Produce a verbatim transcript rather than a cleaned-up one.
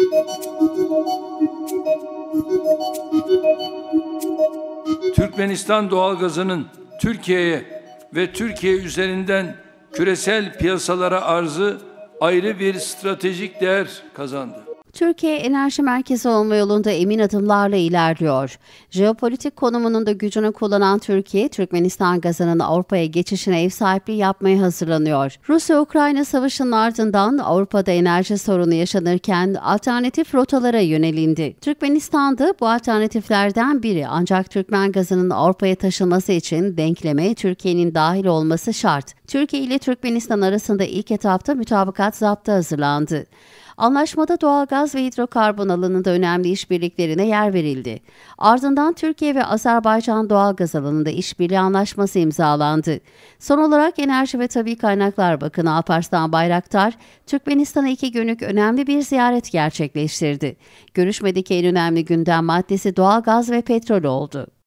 Türkmenistan doğalgazının Türkiye'ye ve Türkiye üzerinden küresel piyasalara arzı ayrı bir stratejik değer kazandı. Türkiye enerji merkezi olma yolunda emin adımlarla ilerliyor. Jeopolitik konumunun da gücünü kullanan Türkiye, Türkmenistan gazının Avrupa'ya geçişine ev sahipliği yapmaya hazırlanıyor. Rusya-Ukrayna savaşının ardından Avrupa'da enerji sorunu yaşanırken alternatif rotalara yönelindi. Türkmenistan'da bu alternatiflerden biri, ancak Türkmen gazının Avrupa'ya taşınması için denkleme Türkiye'nin dahil olması şart. Türkiye ile Türkmenistan arasında ilk etapta mütabakat zaptı hazırlandı. Anlaşmada doğalgaz ve hidrokarbon alanında önemli işbirliklerine yer verildi. Ardından Türkiye ve Azerbaycan doğalgaz alanında işbirliği anlaşması imzalandı. Son olarak Enerji ve Tabii Kaynaklar Bakanı Alparslan Bayraktar, Türkmenistan'a iki günlük önemli bir ziyaret gerçekleştirdi. Görüşmedeki en önemli gündem maddesi doğalgaz ve petrol oldu.